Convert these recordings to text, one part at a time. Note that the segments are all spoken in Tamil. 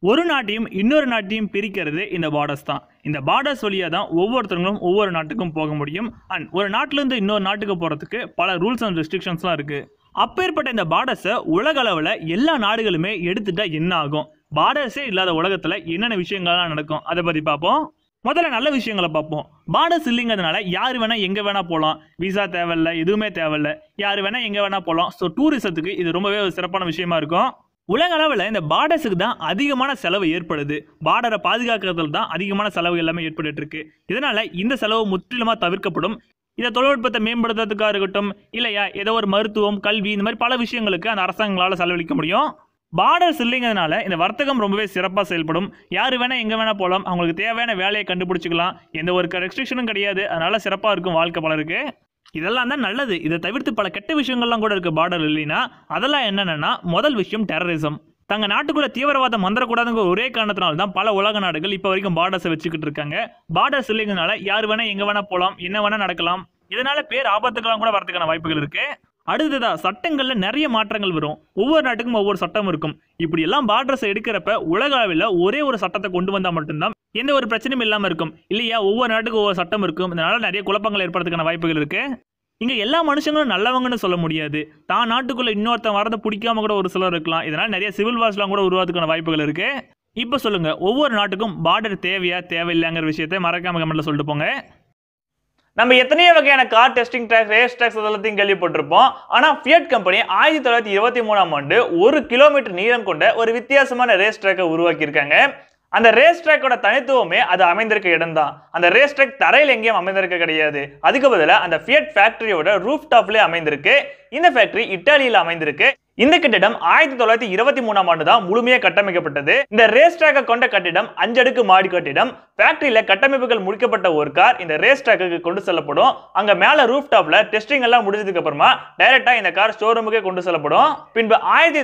ஒரு நாட்டையும் இன்னொரு நாட்டையும் பிரிக்கிறது இந்த பார்டர்ஸ் தான். இந்த பார்டர்ஸ் வழியா தான் ஒவ்வொருத்தங்களும் ஒவ்வொரு நாட்டுக்கும் போக முடியும். அண்ட் ஒரு நாட்டிலேருந்து இன்னொரு நாட்டுக்கு போகிறதுக்கு பல ரூல்ஸ் அண்ட் ரெஸ்ட்ரிக்ஷன்ஸ்லாம் இருக்குது. அப்பேற்பட்ட இந்த பார்டர்ஸை உலக அளவில் எல்லா நாடுகளுமே எடுத்துட்டா என்ன ஆகும், பார்டர்ஸே இல்லாத உலகத்தில் என்னென்ன விஷயங்கள்லாம் நடக்கும், அதை பற்றி பார்ப்போம். முதல்ல நல்ல விஷயங்களை பார்ப்போம். பார்டர்ஸ் இல்லைங்கிறதுனால யார் வேணால் எங்கே வேணால் போகலாம். விசா தேவையில்ல, எதுவுமே தேவையில்ல. யார் வேணால் எங்கே வேணால் போகலாம். ஸோ டூரிசத்துக்கு இது ரொம்பவே ஒரு சிறப்பான விஷயமா இருக்கும். உலக அளவில் இந்த பார்டர்ஸுக்கு தான் அதிகமான செலவு ஏற்படுது. பார்டரை பாதுகாக்கிறதுல தான் அதிகமான செலவு எல்லாமே ஏற்பட்டு இருக்கு. இதனால இந்த செலவு முற்றிலுமாக தவிர்க்கப்படும். இதை தொழில்நுட்பத்தை மேம்படுத்துறதுக்காக இருக்கட்டும், இல்லையா ஏதோ ஒரு மருத்துவம், கல்வி, இந்த மாதிரி பல விஷயங்களுக்கு அந்த அரசாங்கங்களால் செலவழிக்க முடியும். பார்டர்ஸ் இல்லைங்கிறதுனால இந்த வர்த்தகம் ரொம்பவே சிறப்பாக செயல்படும். யார் வேணால் எங்கே வேணால் போகலாம். அவங்களுக்கு தேவையான வேலையை கண்டுபிடிச்சிக்கலாம். எந்த ஒரு ரெஸ்ட்ரிக்ஷனும் கிடையாது. அதனால சிறப்பாக இருக்கும் வாழ்க்கை பலருக்கு. இதெல்லாம் தான் நல்லது. இதை தவிர்த்து பல கெட்ட விஷயங்கள்லாம் கூட இருக்குது பார்டர் இல்லைன்னா. அதெல்லாம் என்னென்னா, முதல் விஷயம் டெரரிசம். தங்க நாட்டுக்குள்ள தீவிரவாதம் வந்துடக்கூடாதுங்கிற ஒரே காரணத்தினால தான் பல உலக நாடுகள் இப்போ வரைக்கும் பார்டர்ஸை வச்சுக்கிட்டு இருக்காங்க. பார்டர்ஸ் இல்லைங்கிறதுனால யார் வேணால் எங்கே வேணால் போகலாம், என்ன வேணால் நடக்கலாம். இதனால பேர் ஆபத்துக்கெல்லாம் கூட வரதுக்கான வாய்ப்புகள் இருக்கு. அடுத்ததா சட்டங்கள்ல நிறைய மாற்றங்கள் வரும். ஒவ்வொரு நாட்டுக்கும் ஒவ்வொரு சட்டம் இருக்கும். இப்படி எல்லாம் பார்டர்ஸை எடுக்கிறப்ப உலக அளவில் ஒரே ஒரு சட்டத்தை கொண்டு வந்தால் மட்டும்தான் எந்த ஒரு பிரச்சனையும் இல்லாமல் இருக்கும். இல்லையா ஒவ்வொரு நாட்டுக்கும் ஒவ்வொரு சட்டம் இருக்கும். இதனால நிறைய குழப்பங்கள் ஏற்படுறதுக்கான வாய்ப்புகள் இருக்கு. இங்க எல்லா மனுஷங்களும் நல்லவங்கன்னு சொல்ல முடியாது. தான் நாட்டுக்குள்ள இன்னொருத்தன் வரதை பிடிக்காம கூட ஒரு சிலர் இருக்கலாம். இதனால நிறைய சிவில் வார்ஸ்லாம் கூட உருவாதுக்கான வாய்ப்புகள் இருக்கு. இப்போ சொல்லுங்க, ஒவ்வொரு நாட்டுக்கும் பார்டர் தேவையா தேவையில்லைங்கிற விஷயத்தை மறக்காம கமெண்ட்ல சொல்லிட்டு போங்க. நம்ம எத்தனையோ வகையான car testing track, race tracks அதெல்லாத்தையும் கேள்விப்பட்டிருப்போம். ஆனால் ஃபியட் கம்பெனி 1923ஆம் ஆண்டு 1 கிலோமீட்டர் நீளம் கொண்ட ஒரு வித்தியாசமான ரேஸ் ட்ராக்கை உருவாக்கியிருக்காங்க. அந்த ரேஸ் ட்ராக்கோட தனித்துவமே அது அமைந்திருக்க இடம் தான். அந்த ரேஸ் ட்ராக் தரையில் எங்கேயும் அமைந்திருக்க கிடையாது. அதுக்கு பதிலாக அந்த ஃபியட் ஃபேக்டரியோட ரூஃப் டாப்லேயே அமைந்திருக்கு. இந்த ஃபேக்டரி இத்தாலியில் அமைந்திருக்கு. இந்த கட்டிடம் 1923ஆம் ஆண்டு தான் முழுமையாக கட்டமைக்கப்பட்டது. இந்த ரேஸ் ட்ராக்கை கொண்ட கட்டிடம் 5 அடுக்கு மாடி கட்டிடம். ஃபேக்டரியில கட்டமைப்புகள் முடிக்கப்பட்ட ஒரு கார் இந்த ரேஸ் ட்ராக்குக்கு கொண்டு செல்லப்படும். அங்க மேல ரூஃப் டாப்ல டெஸ்டிங் எல்லாம் முடிஞ்சதுக்கு அப்புறமா டைரக்டா இந்த கார் ஷோரூமுக்கே கொண்டு செல்லப்படும். பின்பு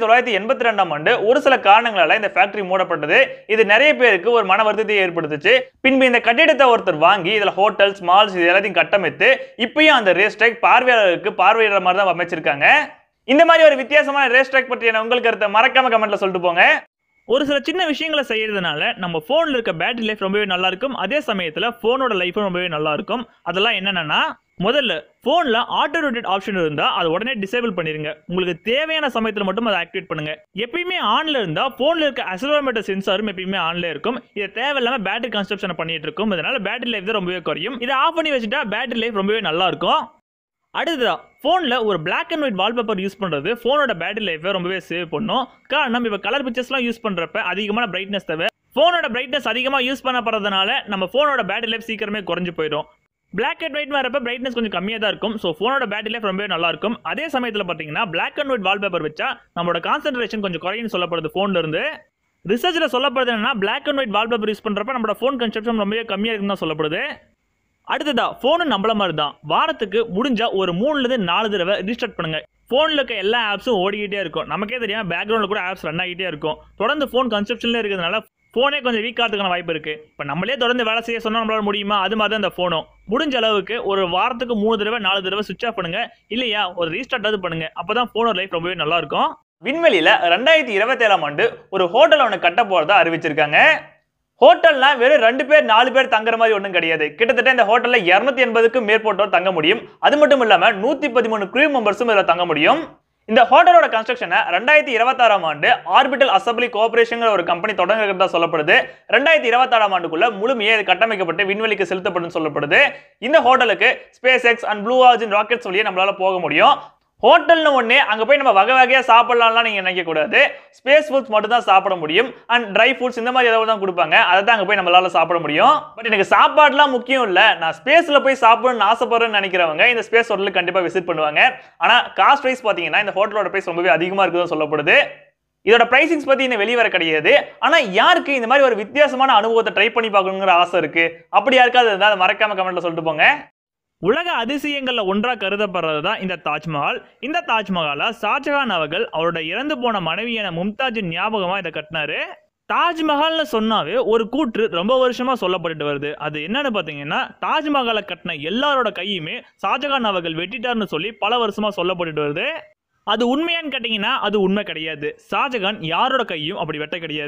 1982ஆம் ஆண்டு ஒரு சில காரணங்களால இந்த ஃபேக்டரி மூடப்பட்டது. இது நிறைய பேருக்கு ஒரு மன வருத்தத்தை ஏற்படுத்துச்சு. பின்பு இந்த கட்டிடத்தை ஒருத்தர் வாங்கி இதுல ஹோட்டல்ஸ், மால்ஸ் இது எல்லாத்தையும் கட்டமைத்து இப்பயும் அந்த ரேஸ் ட்ராக் பார்வையாளருக்கு பார்வையிடுற மாதிரி தான் அமைச்சிருக்காங்க. இந்த மாதிரி ஒரு வித்தியாசமான ரேஸ் ட்ராக் பற்றிய உங்கள் கருத்தை மறக்காம கமெண்ட்ல சொல்லிட்டு போங்க. ஒரு சில சின்ன விஷயங்களை செய்யறதுனால நம்ம போன்ல இருக்க பேட்டரி லைஃப் ரொம்பவே நல்லா இருக்கும். அதே சமயத்துல போனோட லைஃபும் ரொம்பவே நல்லா இருக்கும். அதெல்லாம் என்னன்னா, முதல்ல போன்ல ஆட்டோ ரொட்டேட் ஆப்ஷன் இருந்தா அதை உடனே டிசேபிள் பண்ணிருங்க. உங்களுக்கு தேவையான சமயத்துல மட்டும் அதை ஆக்டிவேட் பண்ணுங்க. எப்பயுமே ஆன்ல இருந்தா போன்ல இருக்க அக்ஸலரோமீட்டர் சென்சாரும் எப்பயுமே ஆன்ல இருக்கும். இது தேவையில்லாம பேட்டரி கன்சப்ஷன் பண்ணிட்டு இருக்கும். அதனால பேட்டரி லைஃப் தான் ரொம்பவே குறையும். இதை ஆஃப் பண்ணி வச்சுட்டா பேட்டரி லைஃப் ரொம்பவே நல்லா இருக்கும். அடுத்ததா, ஃபோனில் ஒரு black and white wallpaper use பண்ணுறது ஃபோனோட பேட்டரி லைஃபை ரொம்பவே சேவ் பண்ணும். காரணம், இப்போ கலர் பிக்சர்ஸ்லாம் யூஸ் பண்ணுறப்ப அதிகமான பிரைட்னஸ் தேவை. ஃபோனோட பிரைட்னஸ் அதிகமாக யூஸ் பண்ணப்படுறதுனால நம்ம ஃபோனோட பேட்டரி லைஃப் சீக்கிரமே குறைஞ்சு போயிடும். பிளாக் அண்ட் ஒயிட் வரப்ப பிரைட்னஸ் கொஞ்சம் கம்மியாக தான் இருக்கும். ஸோ ஃபோனோட பேட்டரி லைஃப் ரொம்பவே நல்லா இருக்கும். அதே சமயத்தில் பார்த்தீங்கன்னா பிளாக் அண்ட் ஒயிட் வால்பேப்பர் வச்சா நம்மளோட கான்சன்ட்ரேஷன் கொஞ்சம் குறையுன்னு சொல்லப்படுது ஃபோன்ல இருந்து. ரிசர்ச்சில் சொல்லப்படுது என்னன்னா, black and white wallpaper use பண்ணுறப்ப நம்மளோட ஃபோன் கன்சப்ஷன் ரொம்பவே கம்மியாக இருக்குன்னு தான் சொல்லப்படுது. அடுத்ததா, ஃபோனு நம்மள மாதிரி தான். வாரத்துக்கு முடிஞ்சா ஒரு 3-4 தடவை ரீஸ்டார்ட் பண்ணுங்க. ஃபோனில் இருக்க எல்லா ஆப்ஸும் ஓடிக்கிட்டே இருக்கும். நமக்கே தெரியாமல் பேக்ரவுண்டில் கூட ஆப்ஸ் ரன் ஆகிட்டே இருக்கும். தொடர்ந்து ஃபோன் கன்சப்ஷன்லேயே இருக்கிறதுனால ஃபோனே கொஞ்சம் வீக் ஆகிறதுக்கான வாய்ப்பு இருக்குது. இப்போ நம்மளே தொடர்ந்து வேலை செய்ய சொன்னால் நம்மளால முடியுமா? அது மாதிரி தான் இந்த ஃபோனும். முடிஞ்ச அளவுக்கு ஒரு வாரத்துக்கு 3-4 தடவை சுவிட்ச் ஆஃப் பண்ணுங்க. இல்லையா ஒரு ரீஸ்டார்ட் பண்ணுங்க. அப்போ தான் ஃபோனோட லைஃப் ரொம்பவே நல்லா இருக்கும். விண்வெளியில் 2027ஆம் ஆண்டு ஒரு ஹோட்டல் ஒன்று கட்ட போகிறதா அறிவிச்சிருக்காங்க. ஹோட்டல்னா வெறும் 2 பேர் 4 பேர் தங்குற மாதிரி ஒன்றும் கிடையாது. கிட்டத்தட்ட இந்த ஹோட்டலில் 280க்கும் மேற்பட்டோர் தங்க முடியும். அது மட்டும் இல்லாமல் 113 க்ரூ மெம்பர்ஸும் இதில் தங்க முடியும். இந்த ஹோட்டலோட கன்ஸ்ட்ரக்ஷனை 2026ஆம் ஆண்டு ஆர்பிட்டல் அசம்பிளி கோஆபரேஷன் ஒரு கம்பெனி தொடங்குறதா சொல்லப்படுது. 2026ஆம் ஆண்டுக்குள்ள முழுமையே இது கட்டமைக்கப்பட்டு விண்வெளிக்கு செலுத்தப்படும் சொல்லப்படுது. இந்த ஹோட்டலுக்கு Space X and Blue Origin rockets வழியே நம்மளால போக முடியும். ஹோட்டல்னு ஒன்று அங்கே போய் நம்ம வகை வகையாக சாப்பிடலாம்லாம் நீங்கள் நினைக்கக்கூடாது. ஸ்பேஸ் ஃபுட்ஸ் மட்டும் தான் சாப்பிட முடியும். அண்ட் ட்ரை ஃபுட்ஸ் இந்த மாதிரி ஏதாவது தான் கொடுப்பாங்க. அதை தான் அங்கே போய் நம்மளால சாப்பிட முடியும். பட் எனக்கு சாப்பாடுலாம் முக்கியம் இல்லை, நான் ஸ்பேஸில் போய் சாப்பிடணும்னு ஆசைப்படுறேன்னு நினைக்கிறவங்க இந்த ஸ்பேஸ் ஹோட்டலுக்கு கண்டிப்பாக விசிட் பண்ணுவாங்க. ஆனால் காஸ்ட் வைஸ் பார்த்தீங்கன்னா இந்த ஹோட்டலோட பிரைஸ் ரொம்பவே அதிகமாக இருக்குதுன்னு சொல்லப்படுது. இதோட பிரைசிங்ஸ் பற்றி இன்னும் வெளியே வர கிடையாது. ஆனால் யாருக்கு இந்த மாதிரி ஒரு வித்தியாசமான அனுபவத்தை ட்ரை பண்ணி பார்க்கணுங்கிற ஆசை இருக்குது, அப்படி யாருக்காவது இருந்தால் அதை மறக்காம கமெண்ட்ல சொல்லிட்டு போங்க. உலக அதிசயங்கள்ல ஒன்றா கருதப்படுறது தான் இந்த தாஜ்மஹால். இந்த தாஜ்மஹாலை ஷாஜகான் அவர்கள் அவரோட இறந்து போன மனைவியான மும்தாஜின் ஞாபகமா இதை கட்டினாரு. தாஜ்மஹால்னு சொன்னாவே ஒரு கூற்று ரொம்ப வருஷமா சொல்லப்பட்டு வருது. அது என்னன்னு பாத்தீங்கன்னா, தாஜ்மஹாலை கட்டின எல்லாரோட கையுமே ஷாஜகான் அவர்கள் வெட்டிட்டார்னு சொல்லி பல வருஷமா சொல்லப்பட்டு வருது. அது உண்மையான்னு கேட்டீங்கன்னா அது உண்மை கிடையாது. ஷாஜகான் யாரோட கையும் அப்படி வெட்ட கிடையாது.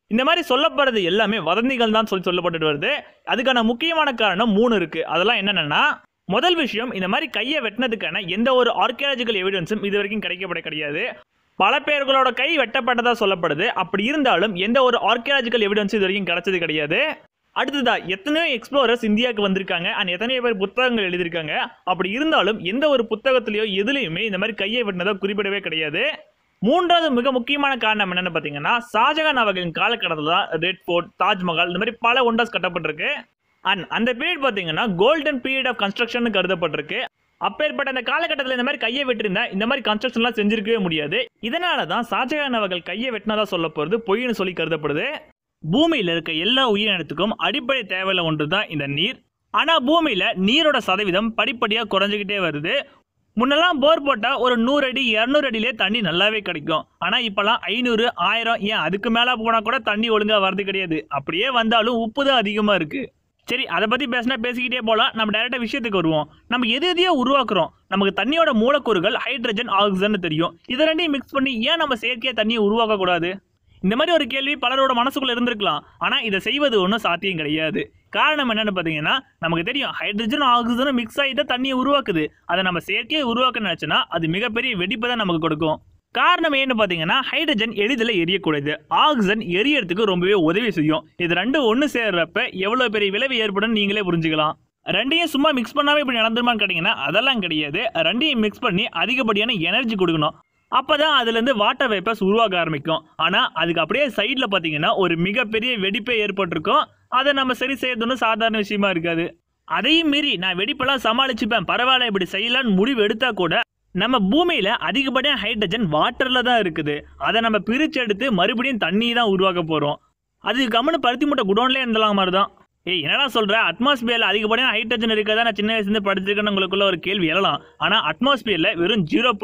இந்த மாதிரி சொல்லப்படுறது எல்லாமே வதந்திகள் தான் சொல்லப்பட்டு வருது. அதுக்கான முக்கியமான காரணம் 3 இருக்கு. அதெல்லாம் என்னன்னா, முதல் விஷயம், இந்த மாதிரி கையை வெட்டினதுக்கான எந்த ஒரு ஆர்கியாலஜிக்கல் எவிடன்ஸும் இது வரைக்கும் கிடையாது. பல பேர்களோட கை வெட்டப்பட்டதா சொல்லப்படுது. அப்படி இருந்தாலும் எந்த ஒரு ஆர்கியாலஜிக்கல் எவிடன்ஸ் இது வரைக்கும் கிடைச்சது கிடையாது. அடுத்ததா, எத்தனையோ எக்ஸ்ப்ளோரர்ஸ் இந்தியாவுக்கு வந்திருக்காங்க அண்ட் எத்தனையோ பேர் புத்தகங்கள் எழுதியிருக்காங்க. அப்படி இருந்தாலும் எந்த ஒரு புத்தகத்திலேயோ எதுலையுமே இந்த மாதிரி கையை வெட்டினதா குறிப்பிடவே கிடையாது. மூன்றாவது மிக முக்கியமான காரணம் என்னன்னு பார்த்தீங்கன்னா, ஷாஜகான் அவர்களின் காலகட்டத்தில் தான் ரெட் ஃபோர்ட், தாஜ்மஹால் இந்த மாதிரி பல ஒண்டர்ஸ் கட்டப்பட்டிருக்கு. அண்ட் அந்த பீரியட் பார்த்தீங்கன்னா கோல்டன் பீரியட் ஆஃப் கன்ஸ்ட்ரக்ஷன் கருதப்பட்டிருக்கு. அப்பேற்பட்ட அந்த காலகட்டத்தில் இந்த மாதிரி கையை வெட்டிருந்தா இந்த மாதிரி கன்ஸ்ட்ரக்ஷன்லாம் செஞ்சிருக்கவே முடியாது. இதனால தான் ஷாஜகான் அவர்கள் கையை வெட்டினதா சொல்ல போகிறது பொய்ன்னு சொல்லி கருதப்படுது. பூமியில் இருக்க எல்லா உயிரினத்துக்கும் அடிப்படை தேவையில்ல ஒன்று தான் இந்த நீர். ஆனால் பூமியில் நீரோட சதவீதம் படிப்படியாக குறைஞ்சிக்கிட்டே வருது. முன்னெல்லாம் போர் போட்டால் ஒரு 100 அடி 200 அடியிலே தண்ணி நல்லாவே கிடைக்கும். ஆனால் இப்போலாம் 500, 1000 ஏன் அதுக்கு மேலே போனால் கூட தண்ணி ஒழுங்காக வரது கிடையாது. அப்படியே வந்தாலும் உப்பு தான் அதிகமாக இருக்குது. சரி, அதை பற்றி பேசிக்கிட்டே போகலாம். நம்ம டைரெக்டாக விஷயத்துக்கு வருவோம். நம்ம எதையோ உருவாக்குறோம். நமக்கு தண்ணியோட மூலக்கூறுகள் ஹைட்ரஜன், ஆக்சிஜன் தெரியும். இதை ரெண்டையும் மிக்ஸ் பண்ணி ஏன் நம்ம செயற்கையாக தண்ணியை உருவாக்கக்கூடாது? இந்த மாதிரி ஒரு கேள்வி பலரோட மனசுக்குள்ள இருந்திருக்கலாம். ஆனால் இதை செய்வது ஒன்றும் சாத்தியம் கிடையாது. காரணம் என்னன்னு பார்த்தீங்கன்னா, நமக்கு தெரியும் ஹைட்ரஜனும் ஆக்சிஜனும் மிக்ஸ் ஆகி தான் தண்ணியை உருவாக்குது. அதை நம்ம செயற்கையை உருவாக்க நினைச்சோன்னா அது மிகப்பெரிய வெடிப்பை தான் நமக்கு கொடுக்கும். காரணம் ஏன்னு பார்த்தீங்கன்னா, ஹைட்ரஜன் எளிதில் எரியக்கூடியது, ஆக்சிஜன் எரியறதுக்கு ரொம்பவே உதவி செய்யும். இது ரெண்டும் ஒன்று சேர்றப்ப எவ்வளோ பெரிய விளைவு ஏற்படும் நீங்களே புரிஞ்சுக்கலாம். ரெண்டையும் சும்மா மிக்ஸ் பண்ணாமல் இப்படி நடந்துருமான்னு கேட்டிங்கன்னா அதெல்லாம் கிடையாது. ரெண்டையும் மிக்ஸ் பண்ணி அதிகப்படியான எனர்ஜி கொடுக்கணும். அப்பதான் அதுலேருந்து வாட்டர் வேப்பர்ஸ் உருவாக ஆரம்பிக்கும். ஆனால் அதுக்கு அப்படியே சைடில் பார்த்தீங்கன்னா ஒரு மிகப்பெரிய வெடிப்பே ஏற்பட்டிருக்கும். அதை நம்ம சரி செய்யறதுன்னு சாதாரண விஷயமா இருக்காது. அதையும் மீறி நான் வெடிப்பெல்லாம் சமாளிச்சுப்பேன், பரவாயில்ல இப்படி செய்யலான்னு முடிவு எடுத்தா கூட நம்ம பூமியில் அதிகப்படியான ஹைட்ரஜன் வாட்டரில் தான் இருக்குது. அதை நம்ம பிரித்து எடுத்து மறுபடியும் தண்ணி தான் உருவாக்க போகிறோம். அது கம்முன்னு பருத்தி மூட்டை குடோன்லேயே இருந்தலாம் மாதிரி தான். என்னடா சொல்கிற, அட்மாஸ்பியரில் அதிகப்படியான ஹைட்ரஜன் இருக்கிறதா நான் சின்ன வயசுலேருந்து படிச்சிருக்கேன்னு உங்களுக்குள்ள ஒரு கேள்வி எழலாம். ஆனால் அட்மாஸ்பியரில் வெறும்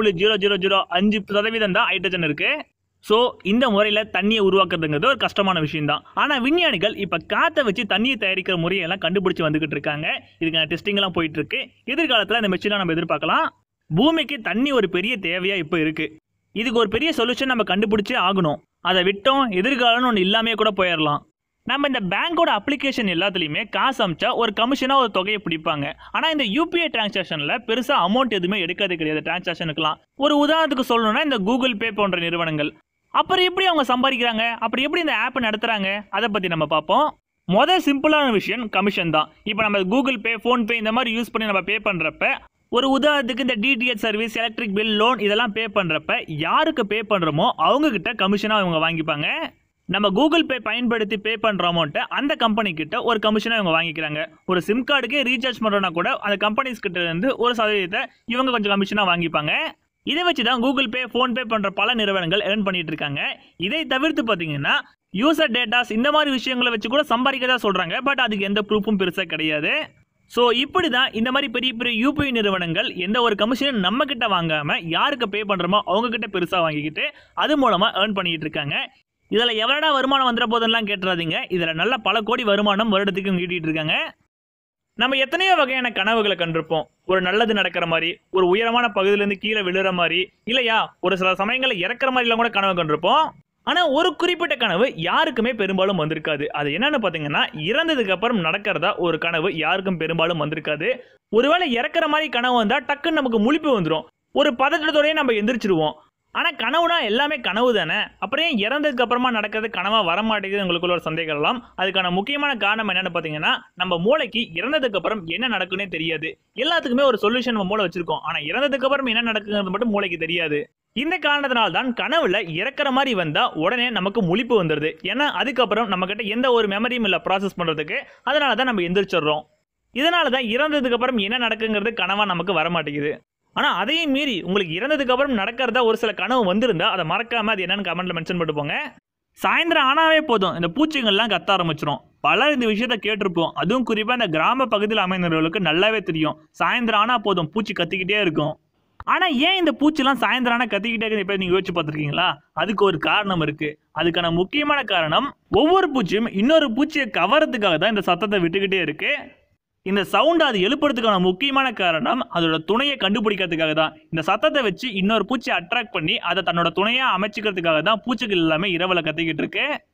0.0005% தான் ஹைட்ரஜன் இருக்குது. ஸோ இந்த முறையில் தண்ணியை உருவாக்குறதுங்கிறது ஒரு கஷ்டமான விஷயம் தான். ஆனால் விஞ்ஞானிகள் இப்போ காற்றை வச்சு தண்ணியை தயாரிக்கிற முறையெல்லாம் கண்டுபிடிச்சி வந்துகிட்டு இருக்காங்க. இதுக்கான டெஸ்டிங்லாம் போயிட்டு இருக்கு. எதிர்காலத்தில் இந்த மெஷினை நம்ம எதிர்பார்க்கலாம். பூமிக்கு தண்ணி ஒரு பெரிய தேவையாக இப்போ இருக்குது. இதுக்கு ஒரு பெரிய சொல்யூஷன் நம்ம கண்டுபிடிச்சே ஆகணும். அதை விட்டோம் எதிர்காலம்னு ஒன்று இல்லாமே கூட போயிடலாம். நம்ம இந்த பேங்கோட அப்ளிகேஷன் எல்லாத்துலேயுமே காசு அமிச்சா ஒரு கமிஷனாக ஒரு தொகையை பிடிப்பாங்க. ஆனால் இந்த யூபிஐ டிரான்சாக்ஷனில் பெருசாக அமௌண்ட் எதுவுமே எடுக்காது கிடையாது டிரான்சாக்ஷனுக்குலாம். ஒரு உதாரணத்துக்கு சொல்லணும்னா இந்த கூகுள் பே போன்ற நிறுவனங்கள். அப்புறம் எப்படி அவங்க சம்பாதிக்கிறாங்க, அப்படி எப்படி இந்த ஆப்பை நடத்துகிறாங்க, அதை பற்றி நம்ம பார்ப்போம். முதல் சிம்பிளான விஷயம் கமிஷன் தான். இப்போ நம்ம கூகுள் பே, ஃபோன்பே இந்த மாதிரி யூஸ் பண்ணி நம்ம பே பண்ணுறப்ப, ஒரு உதாரணத்துக்கு இந்த DTH service, electric bill, loan இதெல்லாம் பே பண்ணுறப்ப யாருக்கு பே பண்ணுறோமோ அவங்கக்கிட்ட கமிஷனாக அவங்க வாங்கிப்பாங்க. நம்ம கூகுள் பே பயன்படுத்தி பே பண்ணுற அமௌண்ட்டை அந்த கம்பெனி கிட்ட ஒரு கமிஷனாக இவங்க வாங்கிக்கிறாங்க. ஒரு சிம் கார்டுக்கே ரீசார்ஜ் பண்ணுறோன்னா கூட அந்த கம்பெனிஸ் கிட்ட இருந்து ஒரு சதவீதத்தை இவங்க கொஞ்சம் கமிஷனாக வாங்கிப்பாங்க. இதை வச்சு தான் கூகுள் பே, ஃபோன்பே பண்ணுற பல நிறுவனங்கள் ஏர்ன் பண்ணிட்டு இருக்காங்க. இதை தவிர்த்து பார்த்தீங்கன்னா யூசர் டேட்டாஸ் இந்த மாதிரி விஷயங்களை வச்சு கூட சம்பாதிக்கதா சொல்கிறாங்க. பட் அதுக்கு எந்த ப்ரூஃபும் பெருசாக கிடையாது. ஸோ இப்படி தான் இந்த மாதிரி பெரிய பெரிய யூபிஐ நிறுவனங்கள் எந்த ஒரு கமிஷனும் நம்ம கிட்ட வாங்காமல் யாருக்கு பே பண்ணுறோமோ அவங்கக்கிட்ட பெருசாக வாங்கிக்கிட்டு அது மூலமாக ஏர்ன் பண்ணிட்டு இருக்காங்க. இதில் எவ்வளோடா வருமானம் வந்துட போதுன்னெலாம் கேட்டுறாதீங்க. இதில் நல்ல பல கோடி வருமானம் வருடத்துக்கு ஈட்டிகிட்டு இருக்காங்க. நம்ம எத்தனையோ வகையான கனவுகளை கண்டிருப்போம். ஒரு நல்லது நடக்கிற மாதிரி, ஒரு உயரமான பகுதியிலேருந்து கீழே விழுற மாதிரி, இல்லையா ஒரு சில சமயங்களில் இறக்குற மாதிரிலாம் கூட கனவு கண்டிருப்போம். ஆனால் ஒரு குறிப்பிட்ட கனவு யாருக்குமே பெரும்பாலும் வந்திருக்காது. அது என்னன்னு பார்த்தீங்கன்னா, இறந்ததுக்கு அப்புறம் நடக்கிறதா ஒரு கனவு யாருக்கும் பெரும்பாலும் வந்திருக்காது. ஒருவேளை இறக்குற மாதிரி கனவு வந்தால் டக்குன்னு நமக்கு முழிப்பு வந்துடும். ஒரு பதற்றத்தோடய நம்ம எந்திரிச்சிருவோம். ஆனால் கனவுனா எல்லாமே கனவு தானே, அப்புறம் ஏன் இறந்ததுக்கு அப்புறமா நடக்கிறது கனவாக வரமாட்டேங்குது உங்களுக்குள்ள ஒரு சந்தேகம் எல்லாம். அதுக்கான முக்கியமான காரணம் என்னன்னு பார்த்தீங்கன்னா, நம்ம மூளைக்கு இறந்ததுக்கு அப்புறம் என்ன நடக்குன்னே தெரியாது. எல்லாத்துக்குமே ஒரு சொல்யூஷன் நம்ம மூளை வச்சிருக்கோம். ஆனால் இறந்ததுக்கு அப்புறம் என்ன நடக்குங்கிறது மட்டும் மூளைக்கு தெரியாது. இந்த காரணத்தினால தான் கனவுல இறக்குற மாதிரி வந்தா உடனே நமக்கு முழிப்பு வந்துடுது. ஏன்னா அதுக்கப்புறம் நம்ம கிட்ட எந்த ஒரு மெமரியும் இல்லை ப்ராசஸ் பண்றதுக்கு. அதனால தான் நம்ம எந்திரிச்சிடுறோம். இதனால தான் இறந்ததுக்கு அப்புறம் என்ன நடக்குங்கிறது கனவா நமக்கு வரமாட்டேங்குது. ஆனால் அதையும் மீறி உங்களுக்கு இறந்ததுக்கு அப்புறம் நடக்கிறதா ஒரு சில கனவு வந்திருந்தா அதை மறக்காம அது என்னன்னு கமெண்ட்ல மென்ஷன் பண்ணிட்டு போங்க. சாயந்தரம் ஆனாவே போதும் இந்த பூச்சிகள்லாம் கத்த ஆரம்பிச்சிடும். பலர் இந்த விஷயத்த கேட்டிருப்போம். அதுவும் குறிப்பாக இந்த கிராம பகுதியில் அமைந்தவர்களுக்கு நல்லாவே தெரியும். சாயந்தரம் ஆனால் போதும் பூச்சி கத்திக்கிட்டே இருக்கும். ஆனால் ஏன் இந்த பூச்சிலாம் சாயந்தரம் ஆனால் கத்திக்கிட்டே இருக்குது இப்போ நீங்கள் யோசிச்சு பார்த்துருக்கீங்களா? அதுக்கு ஒரு காரணம் இருக்குது. அதுக்கான முக்கியமான காரணம், ஒவ்வொரு பூச்சியும் இன்னொரு பூச்சியை கவரத்துக்காக தான் இந்த சத்தத்தை விட்டுக்கிட்டே இருக்குது. இந்த சவுண்ட் அது எழுப்புறதுக்கான முக்கியமான காரணம் அதோட துணையை கண்டுபிடிக்கிறதுக்காக தான். இந்த சத்தத்தை வச்சு இன்னொரு பூச்சியை அட்ராக்ட் பண்ணி அதை தன்னோட துணையாக அமைச்சிக்கிறதுக்காக தான் பூச்சிகள் எல்லாமே இரவில் கத்திக்கிட்டு இருக்கு.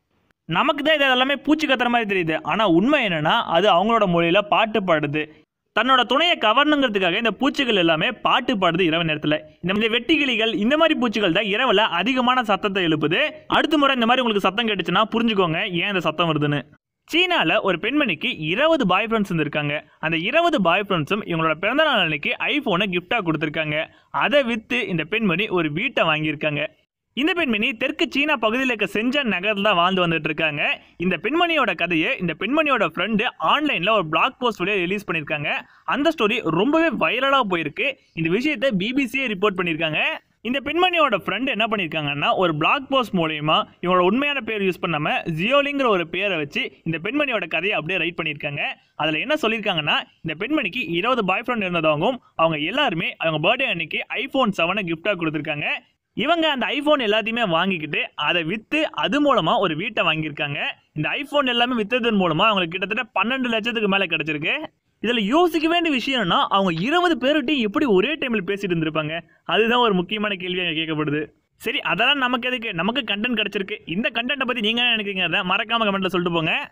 நமக்கு தான் இது எல்லாமே பூச்சி கத்துற மாதிரி தெரியுது. ஆனால் உண்மை என்னன்னா அது அவங்களோட மொழியில் பாட்டு பாடுது. தன்னோட துணையை கவர்னுங்கிறதுக்காக இந்த பூச்சிகள் எல்லாமே பாட்டு பாடுது இரவு நேரத்தில். இந்த வெட்டிக்கிளிகள் இந்த மாதிரி பூச்சிகள் தான் இரவில் அதிகமான சத்தத்தை எழுப்புது. அடுத்த முறை இந்த மாதிரி உங்களுக்கு சத்தம் கேட்டுச்சுன்னா புரிஞ்சுக்கோங்க ஏன் இந்த சத்தம் வருதுன்னு. சீனாவில் ஒரு பெண்மணிக்கு 20 பாய் ஃப்ரெண்ட்ஸ் இருந்திருக்காங்க. அந்த 20 பாய் ஃப்ரெண்ட்ஸும் இவங்களோட பிறந்தநாள் அன்னைக்கு ஐஃபோனை கிஃப்டாக கொடுத்துருக்காங்க. அதை விற்று இந்த பெண்மணி ஒரு வீட்டை வாங்கியிருக்காங்க. இந்த பெண்மணி தெற்கு சீனா பகுதியில் இருக்க செஞ்சன் நகரில் தான் வாழ்ந்து வந்துட்டு இருக்காங்க. இந்த பெண்மணியோட கதையை இந்த பெண்மணியோட ஃப்ரெண்டு ஆன்லைனில் ஒரு பிளாக் போஸ்ட் வழியாக ரிலீஸ் பண்ணியிருக்காங்க. அந்த ஸ்டோரி ரொம்பவே வைரலாக போயிருக்கு. இந்த விஷயத்தை பிபிசியே ரிப்போர்ட் பண்ணியிருக்காங்க. இந்த பெண்மணியோட ஃப்ரெண்டு என்ன பண்ணியிருக்காங்கன்னா ஒரு பிளாக் போஸ்ட் மூலயமா இவங்களோட உண்மையான பேர் யூஸ் பண்ணாமல் ஜியோலிங்கிற ஒரு பேரை வச்சு இந்த பெண்மணியோட கதையை அப்படியே ரைட் பண்ணியிருக்காங்க. அதில் என்ன சொல்லியிருக்காங்கன்னா இந்த பெண்மணிக்கு 20 பாய் ஃப்ரெண்ட் இருந்ததாகவும் அவங்க எல்லாருமே அவங்க பர்த்டே அன்னைக்கு ஐஃபோன் 7 கிஃப்டாக கொடுத்துருக்காங்க. இவங்க அந்த ஐஃபோன் எல்லாத்தையுமே வாங்கிக்கிட்டு அதை விற்று அது மூலமாக ஒரு வீட்டை வாங்கியிருக்காங்க. இந்த ஐஃபோன் எல்லாமே விற்றதன் மூலமாக அவங்களுக்கு கிட்டத்தட்ட 12 லட்சத்துக்கு மேலே கிடச்சிருக்கு. இதில் யோசிக்க வேண்டிய விஷயம்னா அவங்க 20 பேர்கிட்டையும் எப்படி ஒரே டைமில் பேசிட்டு இருந்திருப்பாங்க? அதுதான் ஒரு முக்கியமான கேள்வியாக கேட்கப்படுது. சரி, அதெல்லாம் நமக்கு எதுக்கு? நமக்கு கண்டென்ட் கிடச்சிருக்கு. இந்த கண்டென்ட்டை பற்றி நீங்கள் என்ன நினைக்கிறீங்க? மறக்காம கமெண்ட்டில் சொல்லிட்டு போங்க.